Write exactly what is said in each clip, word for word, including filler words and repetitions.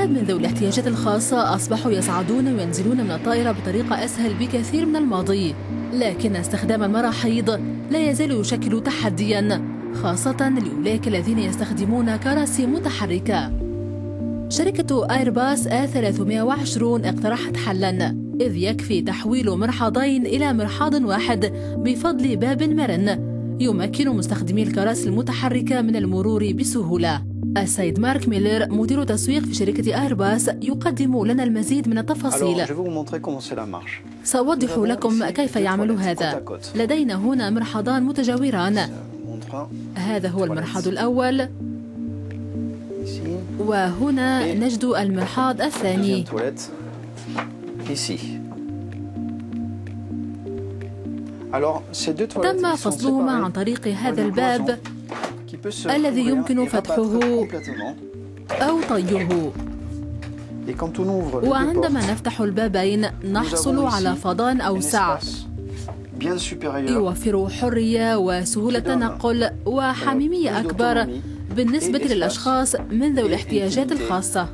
الشباب من ذوي الاحتياجات الخاصة أصبحوا يصعدون وينزلون من الطائرة بطريقة أسهل بكثير من الماضي، لكن استخدام المراحيض لا يزال يشكل تحدياً، خاصة لأولئك الذين يستخدمون كراسي متحركة. شركة ايرباص آ ثلاثمائة وعشرين اقترحت حلاً، إذ يكفي تحويل مرحاضين إلى مرحاض واحد بفضل باب مرن يمكن مستخدمي الكراسي المتحركة من المرور بسهولة. السيد مارك ميلر مدير تسويق في شركة ايرباص يقدم لنا المزيد من التفاصيل. سأوضح لكم كيف يعمل هذا. لدينا هنا مرحاضان متجاوران. هذا هو المرحاض الأول، وهنا نجد المرحاض الثاني. تم فصلهما عن طريق هذا الباب الذي يمكن فتحه أو طيه، وعندما نفتح البابين نحصل على فضاء أوسع يوفر حرية وسهولة تنقل وحميمية أكبر بالنسبة للأشخاص من ذوي الاحتياجات الخاصة.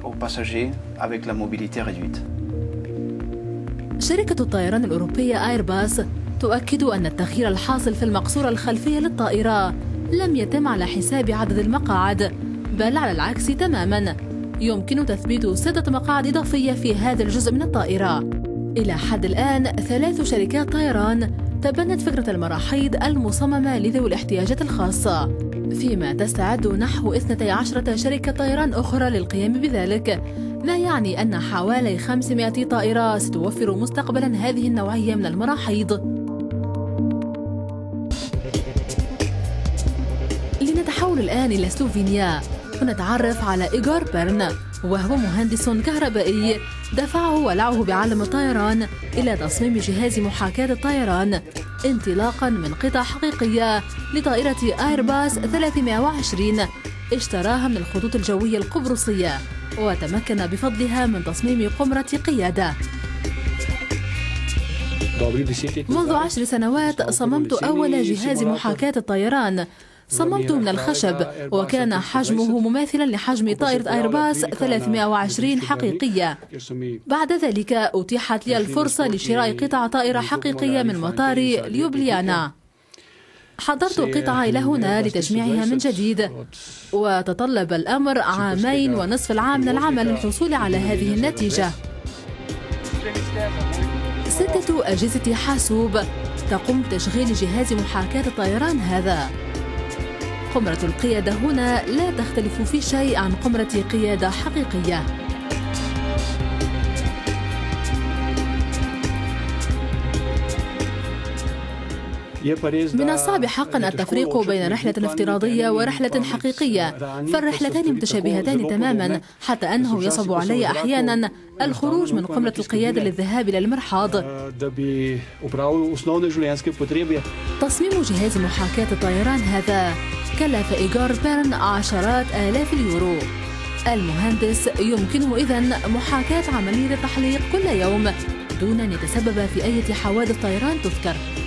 شركة الطيران الأوروبية ايرباص تؤكد أن التغيير الحاصل في المقصورة الخلفية للطائرة لم يتم على حساب عدد المقاعد، بل على العكس تماماً. يمكن تثبيت ستة مقاعد إضافية في هذا الجزء من الطائرة. إلى حد الآن ثلاث شركات طيران تبنت فكرة المراحيض المصممة لذوي الاحتياجات الخاصة، فيما تستعد نحو اثنتي عشرة شركة طيران أخرى للقيام بذلك، ما يعني أن حوالي خمسمائة طائرة ستوفر مستقبلاً هذه النوعية من المراحيض. لنتحول الآن إلى سلوفينيا ونتعرف على إيغور بيرن، وهو مهندس كهربائي دفعه ولعه بعالم الطيران إلى تصميم جهاز محاكاة الطيران انطلاقاً من قطع حقيقية لطائرة ايرباص ثلاثمائة وعشرين اشتراها من الخطوط الجوية القبرصية، وتمكن بفضلها من تصميم قمرة قيادة. منذ عشر سنوات صممت أول جهاز محاكاة الطيران، صممته من الخشب وكان حجمه مماثلا لحجم طائرة ايرباص ثلاثمائة وعشرين حقيقية. بعد ذلك أتيحت لي الفرصة لشراء قطع طائرة حقيقية من مطار ليوبليانا. حضرت القطعة إلى هنا لتجميعها من جديد، وتطلب الأمر عامين ونصف العام من العمل للحصول على هذه النتيجة. ستة أجهزة حاسوب تقوم بتشغيل جهاز محاكاة الطيران هذا. قمرة القيادة هنا لا تختلف في شيء عن قمرة قيادة حقيقية. من الصعب حقا التفريق بين رحلة افتراضية ورحلة حقيقية، فالرحلتان متشابهتان تماما، حتى أنه يصعب علي أحيانا الخروج من قمرة القيادة للذهاب إلى المرحاض. تصميم جهاز محاكاة الطيران هذا كلف إيغور بيرن عشرات آلاف اليورو. المهندس يمكنه إذن محاكاة عملية التحليق كل يوم دون أن يتسبب في أي حوادث طيران تذكر.